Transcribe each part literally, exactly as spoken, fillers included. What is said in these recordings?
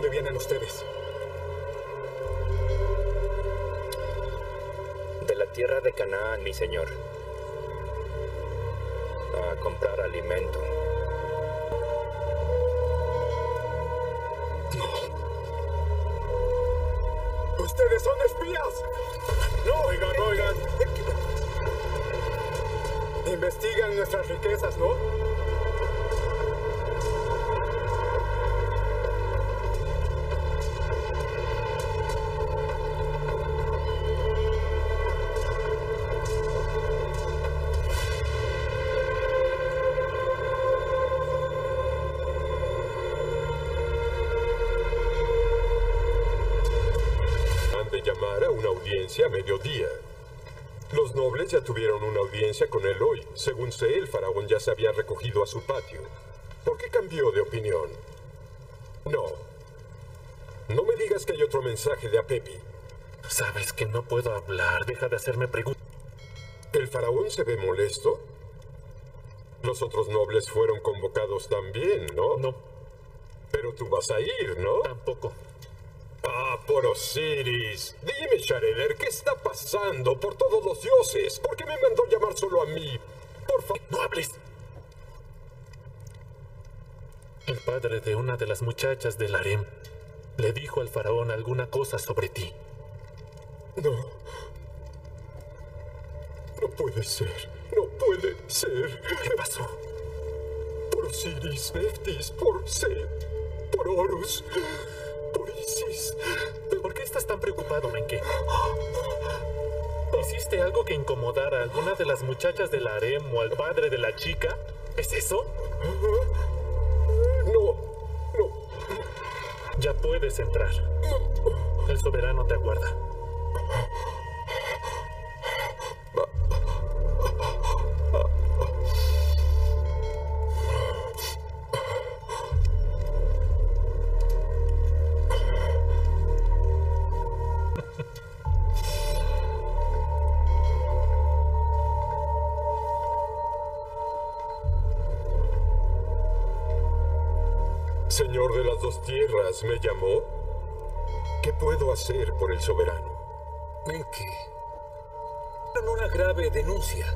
dónde vienen ustedes? De la tierra de Canaán, mi señor. A comprar alimento. No. ¡Ustedes son espías! No, oigan, oigan. Investigan nuestras riquezas, ¿no? A mediodía. Los nobles ya tuvieron una audiencia con él hoy. Según sé, el faraón ya se había recogido a su patio. ¿Por qué cambió de opinión? No. No me digas que hay otro mensaje de Apepi. Sabes que no puedo hablar. Deja de hacerme preguntas. ¿El faraón se ve molesto? Los otros nobles fueron convocados también, ¿no? No. Pero tú vas a ir, ¿no? Tampoco. Ah, por Osiris. Dime, Shareder, ¿qué está pasando? Por todos los dioses. ¿Por qué me mandó llamar solo a mí? Por favor, no hables. El padre de una de las muchachas del harem le dijo al faraón alguna cosa sobre ti. No. No puede ser. No puede ser. ¿Qué pasó? Por Osiris, Neftis, por Set, por Horus, por Isis. ¿Por qué estás tan preocupado, Menke? ¿Hiciste algo que incomodara a alguna de las muchachas del harem o al padre de la chica? ¿Es eso? No, no. Ya puedes entrar. El soberano te aguarda. Señor de las dos tierras, ¿me llamó? ¿Qué puedo hacer por el soberano? Menke, una grave denuncia.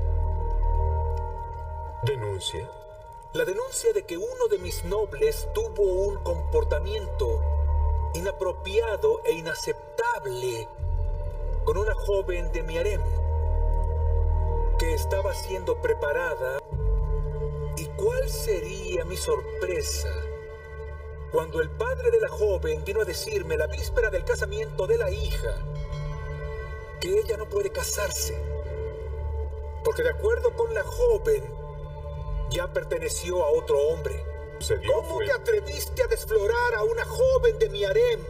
¿Denuncia? La denuncia de que uno de mis nobles tuvo un comportamiento inapropiado e inaceptable con una joven de mi harem que estaba siendo preparada. ¿Y cuál sería mi sorpresa cuando el padre de la joven vino a decirme la víspera del casamiento de la hija que ella no puede casarse porque, de acuerdo con la joven, ya perteneció a otro hombre? ¿Cómo fue... te atreviste a desflorar a una joven de mi harem?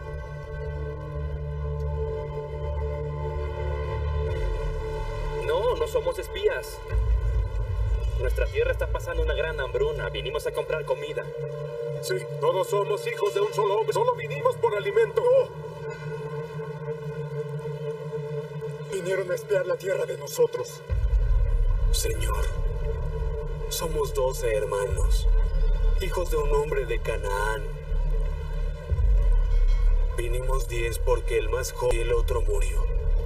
No, no somos espías. Nuestra tierra está pasando una gran hambruna. Vinimos a comprar comida. Sí, todos somos hijos de un solo hombre. Solo vinimos por alimento. ¡No! Vinieron a espiar la tierra de nosotros. Señor, somos doce hermanos, hijos de un hombre de Canaán. Vinimos diez porque el más joven y el otro murió.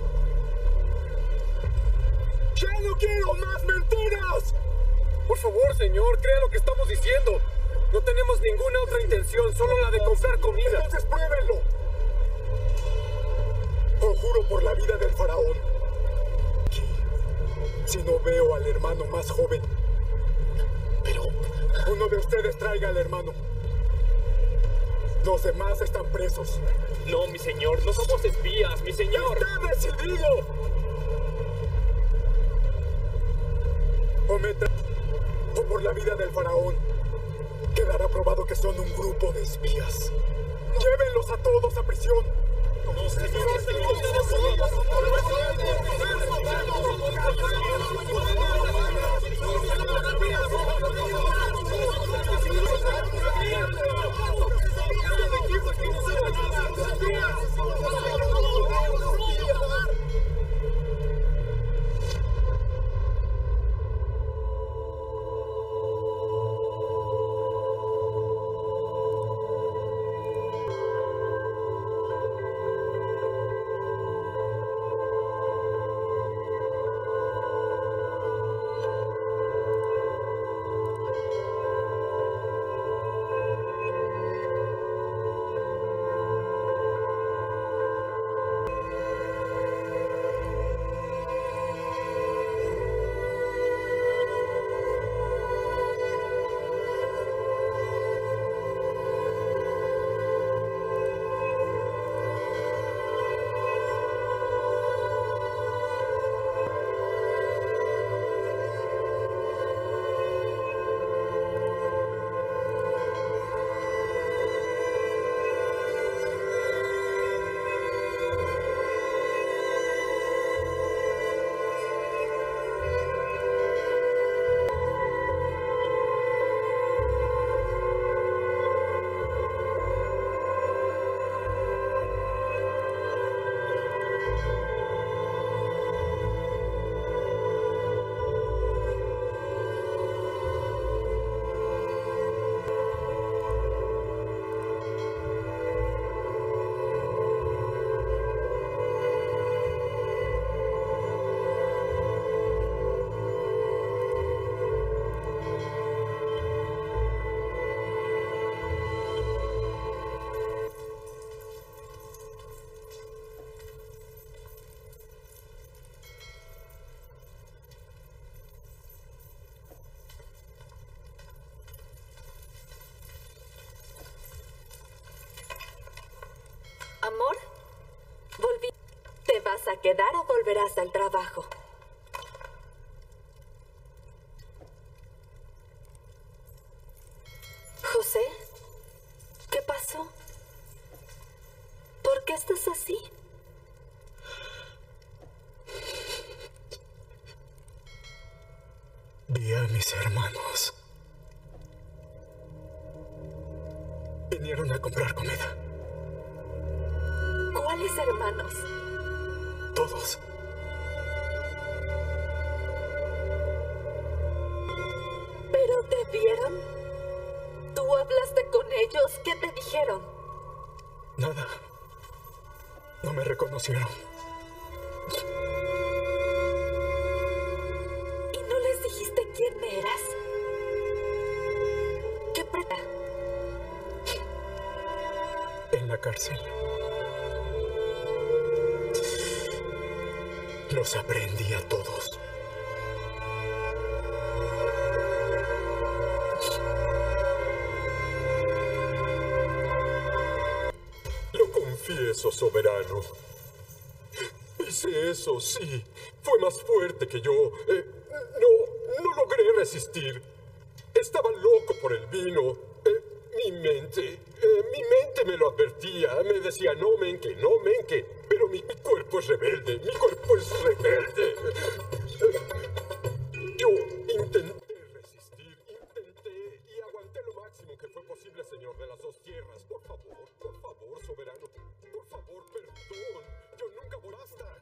¡Ya no quiero más mentiras! Por favor, señor, crea lo que estamos diciendo. No tenemos ninguna otra intención, solo la de comprar comida. Entonces pruébenlo. Os juro por la vida del faraón. Si no veo al hermano más joven. Pero uno de ustedes traiga al hermano. Los demás están presos. No, mi señor, no somos espías, mi señor. ¡Está decidido! O me tra... o por la vida del faraón. Quedará probado que son un grupo de espías. ¡Llévenlos a todos a prisión! No, señor, señor, Amor, volví. ¿Te vas a quedar o volverás al trabajo? José, ¿qué pasó? ¿Por qué estás así? Vi a mis hermanos. Vinieron a comprar comida. ¿Cuáles hermanos? Todos. ¿Pero te vieron? ¿Tú hablaste con ellos? ¿Qué te dijeron? Nada. No me reconocieron. ¿Y no les dijiste quién eras? ¿Qué preta? En la cárcel. Los aprendí a todos. Lo confieso, soberano. Hice eso, sí. Fue más fuerte que yo. Eh, no, no logré resistir. Estaba loco por el vino. Eh, mi mente, eh, mi mente me lo advertía. Me decía, no, Menke, no, Menke. Pero mi, mi cuerpo es rebelde. Mi cuerpo es rebelde. Eh, yo intenté resistir. Intenté y aguanté lo máximo que fue posible, señor de las dos tierras. Por favor, por favor, soberano. Por favor, perdón. Yo nunca voy... ¡Basta!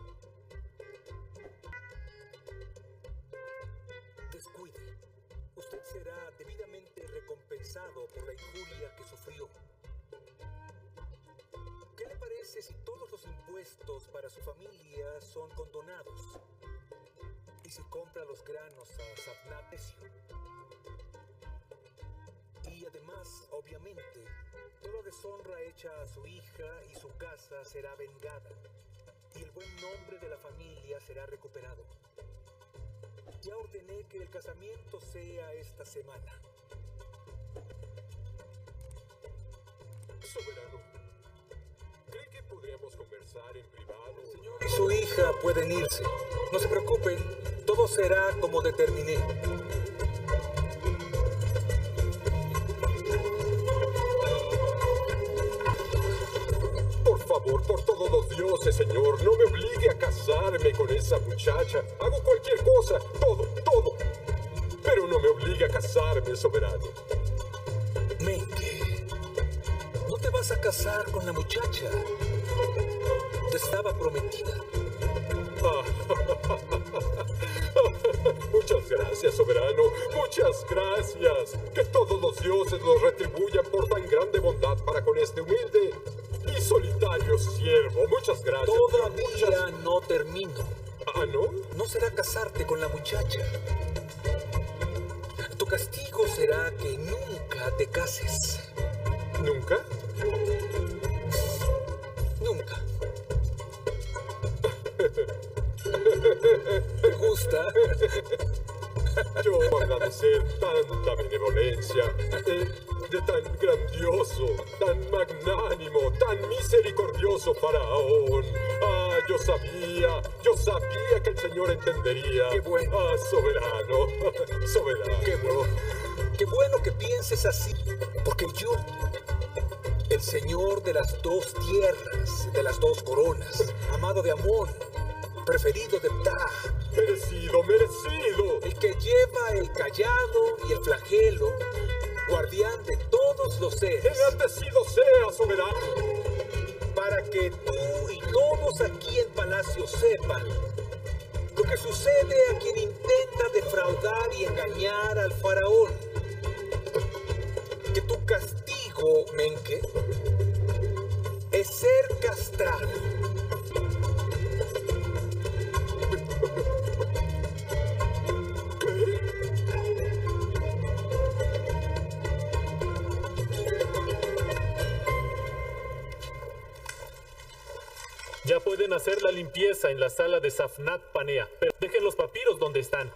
Descuide. Usted será debidamente recompensado por la injuria que sufrió. ¿Qué le parece si todos los impuestos para su familia son condonados? Y si compra los granos a Safnat Necio. Y además, obviamente, toda deshonra hecha a su hija y su casa será vengada. Y el buen nombre de la familia será recuperado. Ya ordené que el casamiento sea esta semana. Soberano, ¿cree que podríamos conversar en privado? Señor y su hija pueden irse. No se preocupen, todo será como determiné. Por favor, por todos los dioses, señor, no me obligue a casarme con esa muchacha. Hago cualquier cosa, todo, todo. Pero no me obligue a casarme, soberano. Menke, no te vas a casar con la muchacha. Te estaba prometida. Muchas gracias, soberano. Muchas gracias. Que todos los dioses los retribuyan por tan grande bondad para con este humilde y solitario siervo. Muchas gracias. Todavía Muchas... no termino. ¿Ah, no? No será casarte con la muchacha. Tu castigo será que nunca te cases. ¿Nunca? Nunca. ¿Te gusta? Yo agradecer tanta benevolencia, eh, de tan grandioso, tan magnánimo, tan misericordioso faraón. Ah, yo sabía, yo sabía que el Señor entendería. Qué bueno. Ah, soberano, soberano. Qué bueno. Qué bueno que pienses así, porque yo, el Señor de las dos tierras, de las dos coronas, amado de Amón, preferido de Ptah, Merecido, merecido. el que lleva el cayado y el flagelo, guardián de todos los seres, Enaltecido sea, soberano. para que tú y todos aquí en Palacio sepan lo que sucede a quien intenta defraudar y engañar al faraón. Que tu castigo, Menke, es ser castrado. Ya pueden hacer la limpieza en la sala de Safnat Panea, pero dejen los papiros donde están.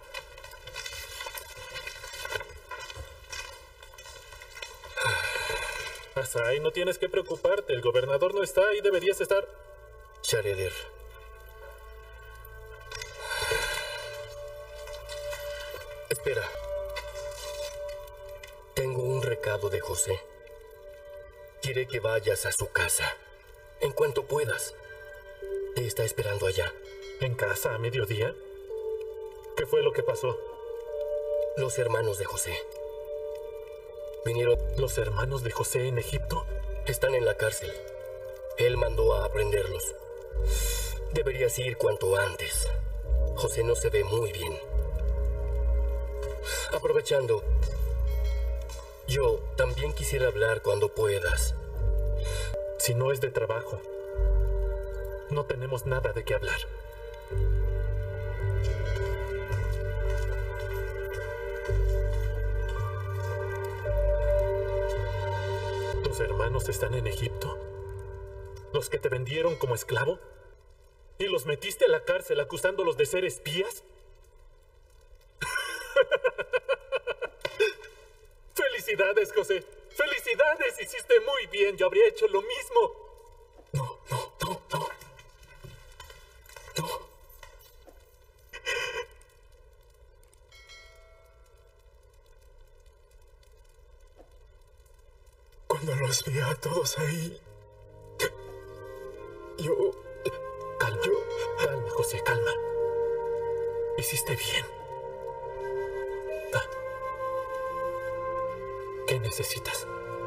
Asai, no tienes que preocuparte. El gobernador no está y deberías estar... Sharelir. Espera. Tengo un recado de José. Quiere que vayas a su casa. En cuanto puedas. Te está esperando allá. ¿En casa a mediodía? ¿Qué fue lo que pasó? Los hermanos de José. Vinieron. ¿Los hermanos de José en Egipto? Están en la cárcel. Él mandó a aprenderlos. Deberías ir cuanto antes. José no se ve muy bien. Aprovechando, yo también quisiera hablar cuando puedas. Si no es de trabajo, no tenemos nada de qué hablar. ¿Tus hermanos están en Egipto? ¿Los que te vendieron como esclavo? ¿Y los metiste a la cárcel acusándolos de ser espías? ¡Felicidades, José! ¡Felicidades! Hiciste muy bien. Yo habría hecho lo mismo. No, no, no, no. No. Cuando los vi a todos ahí, yo... Calma, yo... calma, José, calma. Hiciste bien. Ah. ¿Qué necesitas?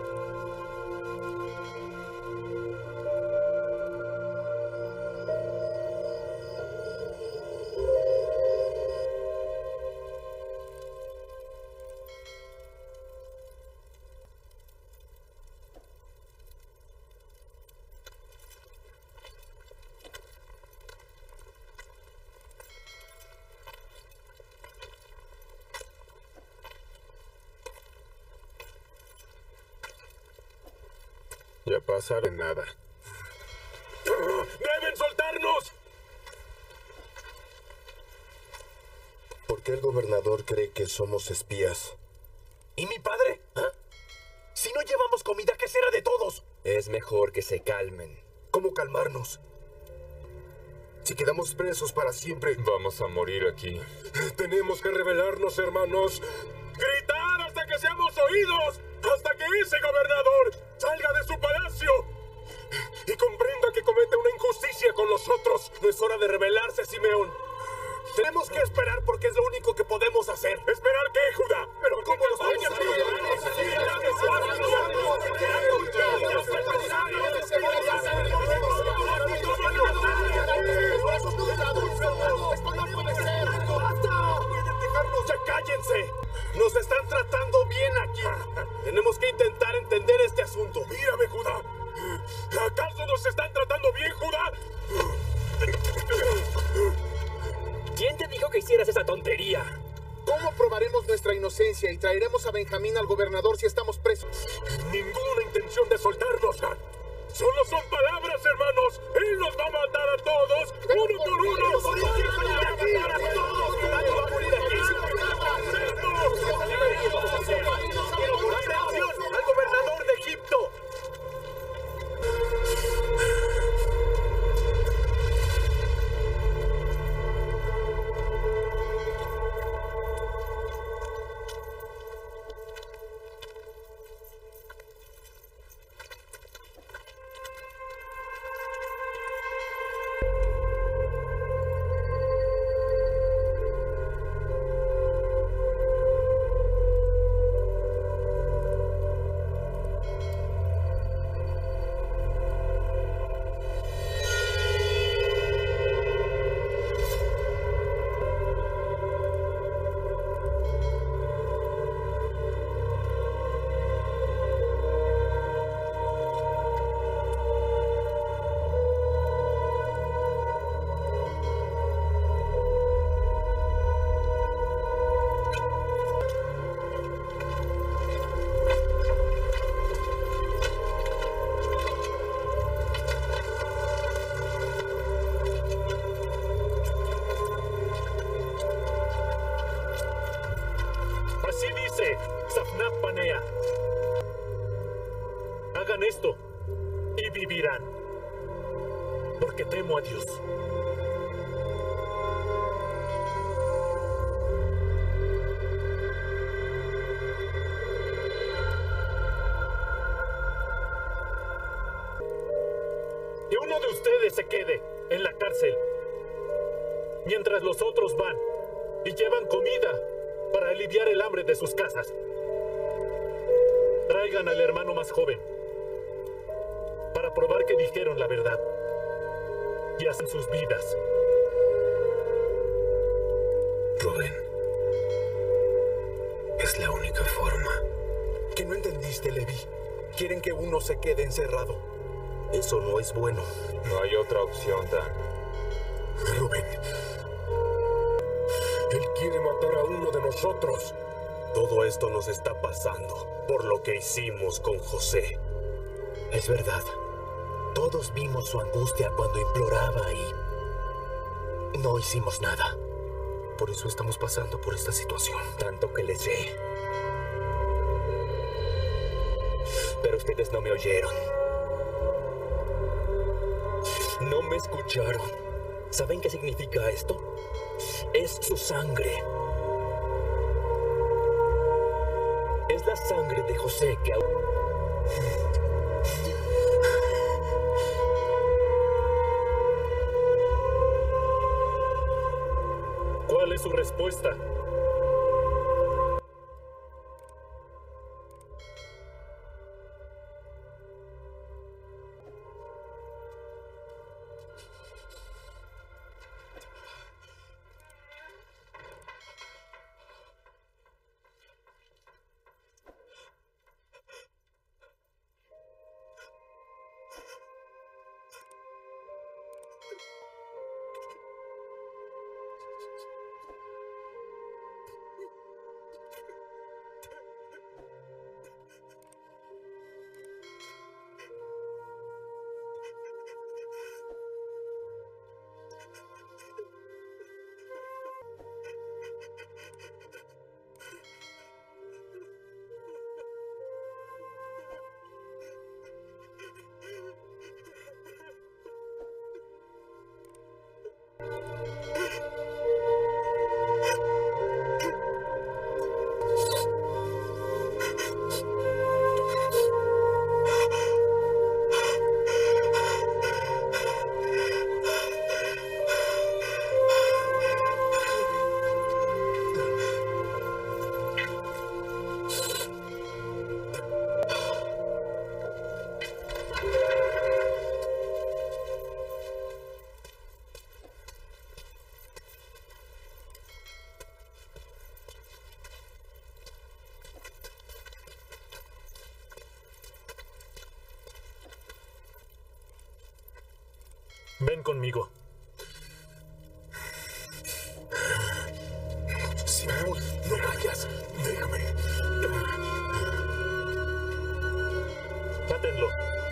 Ya pasará nada. ¡Deben soltarnos! ¿Por qué el gobernador cree que somos espías? ¿Y mi padre? ¿Ah? Si no llevamos comida, ¿qué será de todos? Es mejor que se calmen. ¿Cómo calmarnos? Si quedamos presos para siempre... Vamos a morir aquí. Tenemos que rebelarnos, hermanos. ¡Gritar hasta que seamos oídos! ¡Hasta que ese gobernador salga de su palacio! Y comprenda que comete una injusticia con nosotros. No es hora de rebelarse, Simeón. Tenemos que esperar porque es lo único que podemos hacer. ¿Esperar qué, Judá? ¿Pero cómo los vamos a ¡Ya cállense! ¡Nos están tratando bien aquí! Tenemos que intentar entender este asunto. ¡Mírame, Judá! ¿Acaso nos están tratando bien, Judá? ¿Quién te dijo que hicieras esa tontería? ¿Cómo probaremos nuestra inocencia y traeremos a Benjamín al gobernador si estamos presos? Ninguna intención de soltarnos. Solo son palabras, hermanos. Él nos va a matar a todos, uno por uno. ¡Nos va a matar a todos! ¡Nadie va a morir aquí! ¡Atención! ¡Al gobernador de Egipto! Hagan esto y vivirán, porque temo a Dios. Que uno de ustedes se quede en la cárcel, mientras los otros van y llevan comida para aliviar el hambre de sus casas. Traigan al hermano más joven para probar que dijeron la verdad y hacen sus vidas. Rubén, es la única forma. ¿Que no entendiste, Levi? Quieren que uno se quede encerrado. Eso no es bueno. No hay otra opción, Dan. Rubén. Él quiere matar a uno de nosotros. Todo esto nos está pasando por lo que hicimos con José. Es verdad. Todos vimos su angustia cuando imploraba y no hicimos nada. Por eso estamos pasando por esta situación. Tanto que les sé. Pero ustedes no me oyeron. No me escucharon. ¿Saben qué significa esto? Es su sangre. Es la sangre de José que... ¿Cuál es su respuesta? Ven conmigo. Simeón, no vayas. Déjame. Átenlo.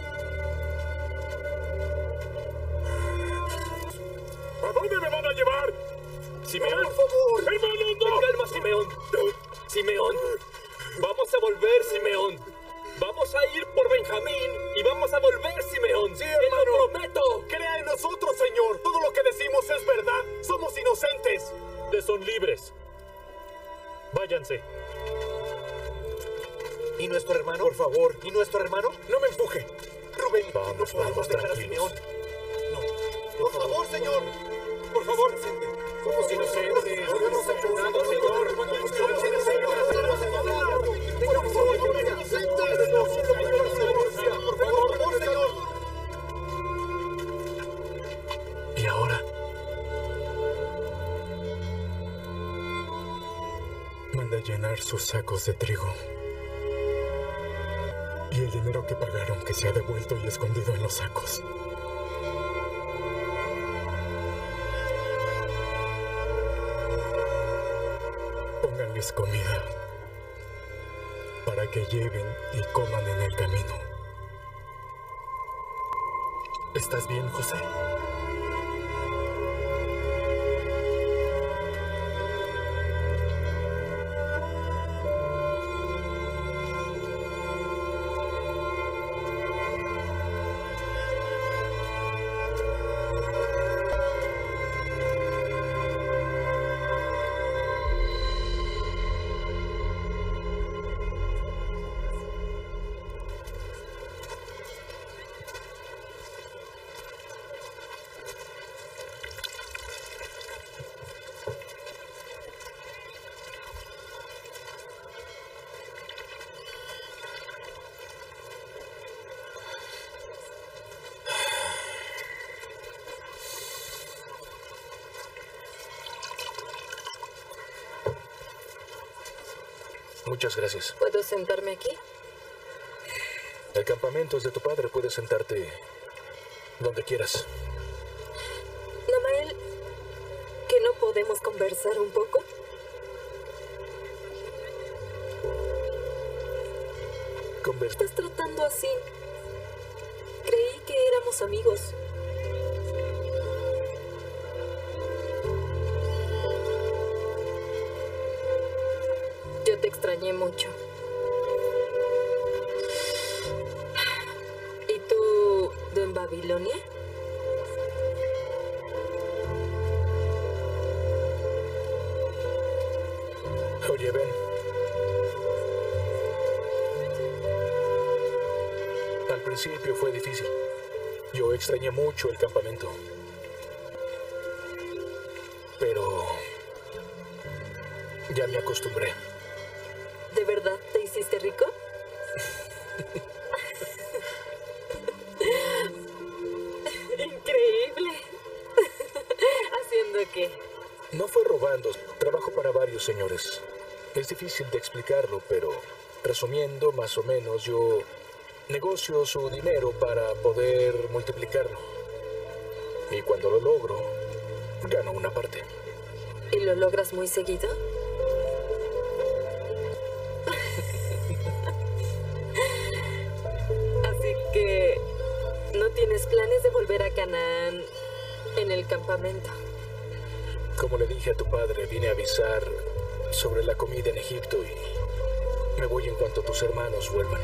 ¿A dónde me van a llevar? Simeón, por favor. hermano, no. Calma, Simeón. Simeón, vamos a volver, Simeón. Vamos a ir por Benjamín y vamos a volver, Simeón. Sí, hermano. ¡Te lo prometo! Crea en nosotros, Señor. Todo lo que decimos es verdad. Somos inocentes. Ustedes son libres. Váyanse. ¿Y nuestro hermano? Por favor. ¿Y nuestro hermano? No me empuje. Rubén, Vamos, no podemos vamos, dejar a tranquilos. Simeón. No. Por favor, señor. Por favor. Somos inocentes. No hemos hecho nada, Señor. ¿Y ahora? Manda llenar sus sacos de trigo. Y el dinero que pagaron que se ha devuelto y escondido en los sacos. Pónganles comida para que lleven y coman en el camino. ¿Estás bien, José? Muchas gracias. ¿Puedo sentarme aquí? El campamento es de tu padre. Puedes sentarte donde quieras. Namael, ¿que no podemos conversar un poco? Conver- ¿Estás tratando así? Creí que éramos amigos. Yo te extrañé mucho. ¿Y tú, tú en Babilonia? Oye, ven. Al principio fue difícil. Yo extrañé mucho el campamento. Pero ya me acostumbré. ¿De verdad te hiciste rico? Increíble. ¿Haciendo qué? No fue robando. Trabajo para varios señores. Es difícil de explicarlo, pero resumiendo, más o menos, yo negocio su dinero para poder multiplicarlo. Y cuando lo logro, gano una parte. ¿Y lo logras muy seguido? Así que no tienes planes de volver a Canaán en el campamento. Como le dije a tu padre, vine a avisar sobre la comida en Egipto y me voy en cuanto tus hermanos vuelvan.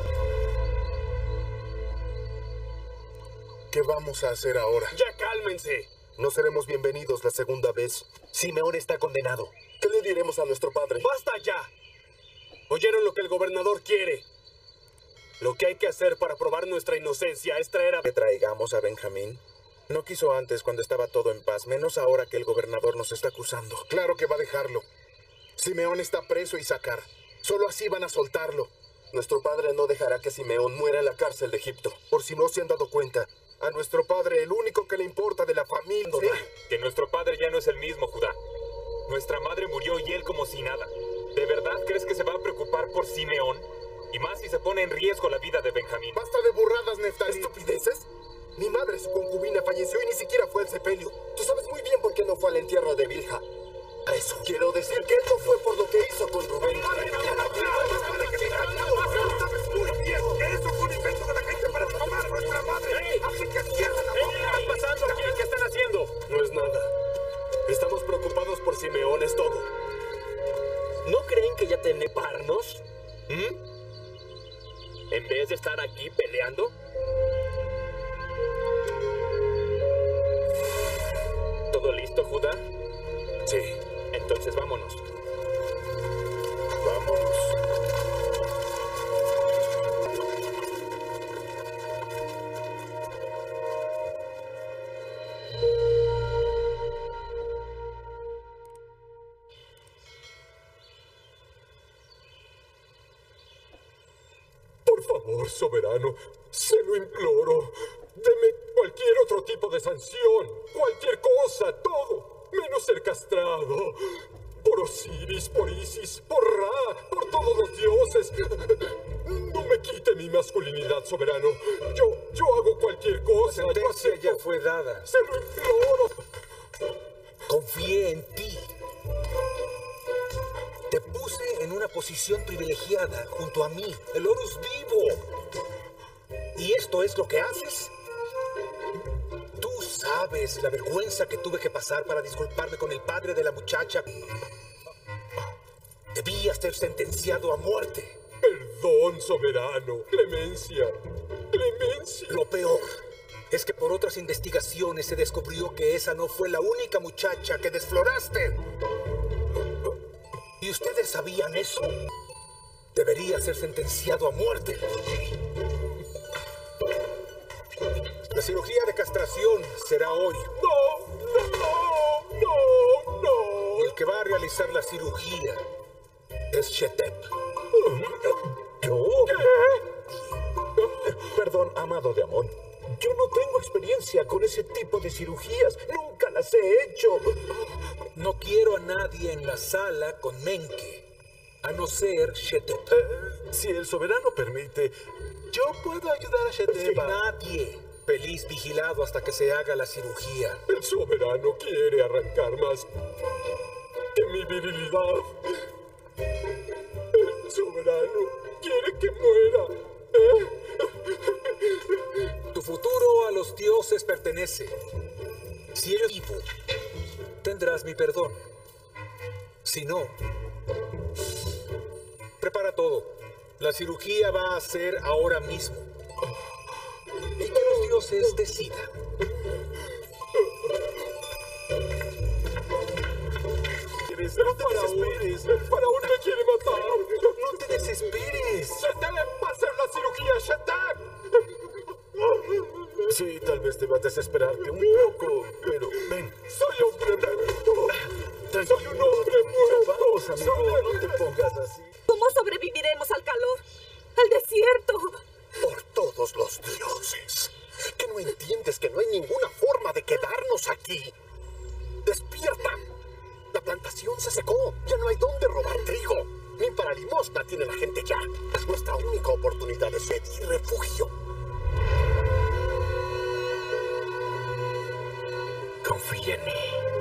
¿Qué vamos a hacer ahora? ¡Ya cálmense! No seremos bienvenidos la segunda vez. Simeón está condenado. ¿Qué le diremos a nuestro padre? ¡Basta ya! ¿Oyeron lo que el gobernador quiere? Lo que hay que hacer para probar nuestra inocencia es traer a... ¿Que traigamos a Benjamín? No quiso antes cuando estaba todo en paz, menos ahora que el gobernador nos está acusando. Claro que va a dejarlo. Simeón está preso y sacar. Solo así van a soltarlo. Nuestro padre no dejará que Simeón muera en la cárcel de Egipto. Por si no se han dado cuenta, a nuestro padre el único que le importa de la familia... Sí, que nuestro padre ya no es el mismo, Judá. Nuestra madre murió y él como si nada. ¿De verdad crees que se va a preocupar por Simeón? Y más si se pone en riesgo la vida de Benjamín. ¡Basta de burradas, Neftalí! ¿Estupideces? Mi madre, su concubina, falleció y ni siquiera fue al sepelio. Tú sabes muy bien por qué no fue al entierro de Bilha. Eso quiero decir que esto fue por lo que hizo con Rubén. Sabes muy bien que eso fue un invento de la gente para difamar a nuestra madre. Así que cierra la boca. ¿Qué está pasando aquí? ¿Qué están haciendo? No es nada. Estamos preocupados por Simeón, es todo. ¿No creen que ya tenemos parnos? ¿Mm? En vez de estar aquí peleando. ¿Todo listo, Judá? Sí. Entonces vámonos. Vámonos. Por favor, soberano, se lo imploro. Deme cualquier otro tipo de sanción, cualquier cosa, todo, menos ser castrado. Por Osiris, por Isis, por Ra, por todos los dioses. No me quite mi masculinidad, soberano. Yo, yo hago cualquier cosa. La sentencia ya fue dada. Se lo imploro. Confié en ti. Te puse en una posición privilegiada junto a mí, el Horus vivo. ¿Y esto es lo que haces? Tú sabes la vergüenza que tuve que pasar para disculparme con el padre de la muchacha. Debías ser sentenciado a muerte. Perdón, soberano. Clemencia. Clemencia. Lo peor es que por otras investigaciones se descubrió que esa no fue la única muchacha que desfloraste. ¿Y ustedes sabían eso? Debería ser sentenciado a muerte. La cirugía de castración será hoy. No, no, no, no. Y el que va a realizar la cirugía es Shetep. ¿Yo? ¿Qué? Perdón, amado de Amón. Yo no tengo experiencia con ese tipo de cirugías. Nunca las he hecho. No quiero a nadie en la sala con Menke. A no ser Shetep. Eh, si el soberano permite, yo puedo ayudar a Shetep. Nadie. Feliz vigilado hasta que se haga la cirugía. El soberano quiere arrancar más de mi virilidad. El soberano quiere que muera. ¿Eh? Tu futuro a los dioses pertenece. Si eres vivo, tendrás mi perdón. Si no, prepara todo. La cirugía va a ser ahora mismo. Y que los dioses decidan. No te desesperes. El faraón me quiere matar. No te desesperes. ¡Shetep va a hacer la cirugía! ¡Shetep! Sí, tal vez te va a desesperarte un poco, pero ven. Soy hombre muerto. Tranquilo. Soy un hombre muerto. Vamos, amigo, no te pongas así. ¿Cómo sobreviviremos al calor? ¡Al desierto! Por todos los dioses. ¿Que no entiendes que no hay ninguna forma de quedarnos aquí? ¡Despierta! La plantación se secó. Ya no hay dónde robar trigo. Ni para limosna tiene la gente ya. Es nuestra única oportunidad de pedir refugio. Confía en mí.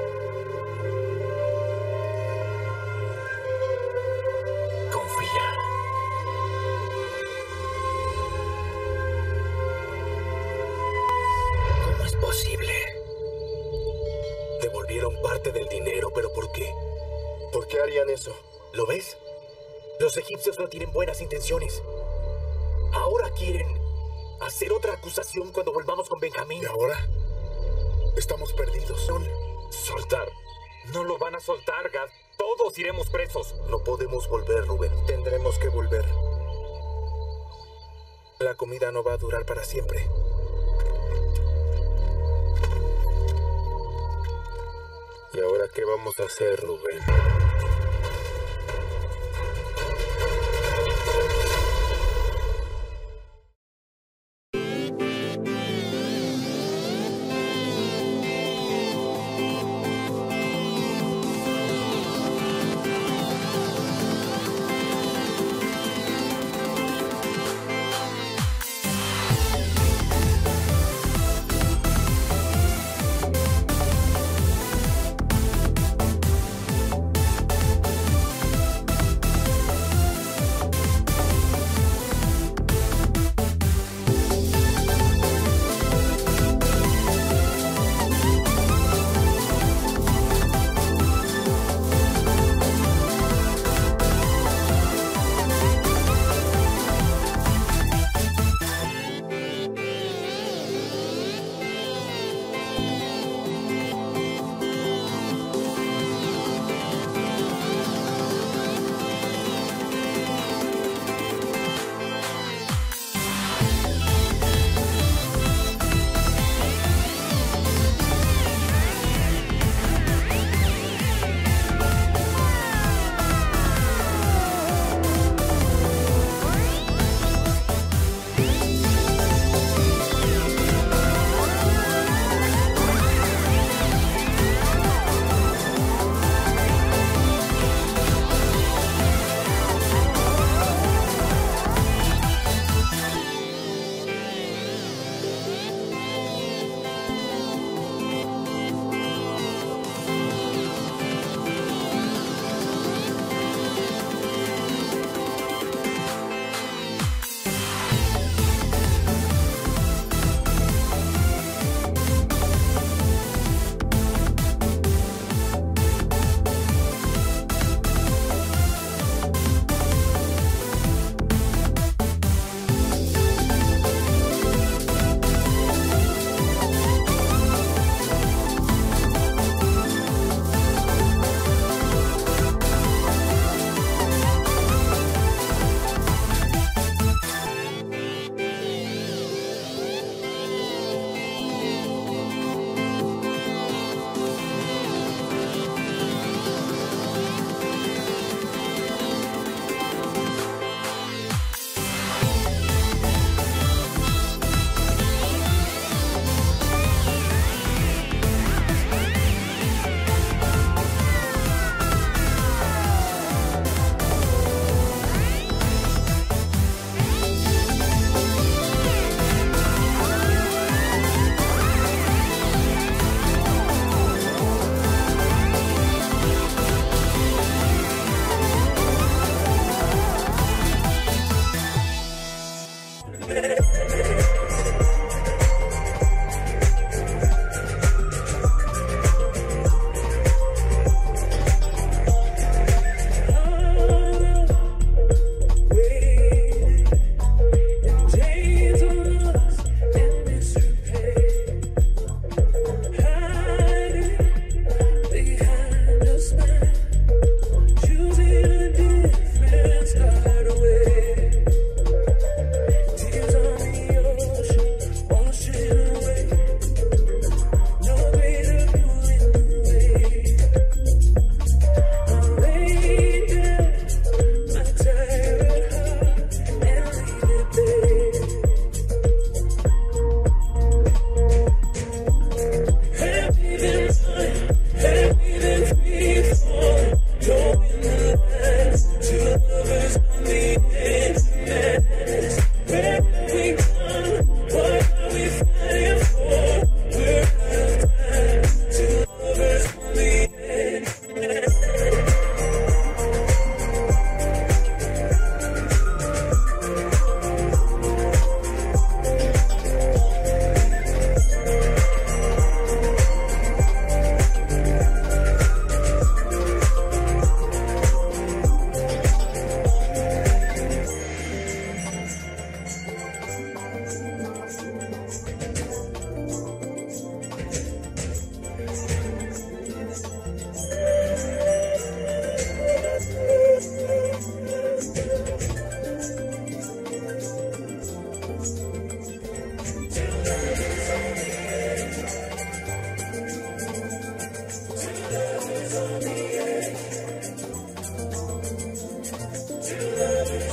Confía. ¿Cómo es posible? Devolvieron parte del dinero, ¿pero por qué? ¿Por qué harían eso? ¿Lo ves? Los egipcios no tienen buenas intenciones. Ahora quieren hacer otra acusación cuando volvamos con Benjamín. ¿Y ahora? Estamos perdidos. Son... Soltar. No lo van a soltar, Gad. Todos iremos presos. No podemos volver, Rubén. Tendremos que volver. La comida no va a durar para siempre. ¿Y ahora qué vamos a hacer, Rubén?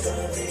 Sorry.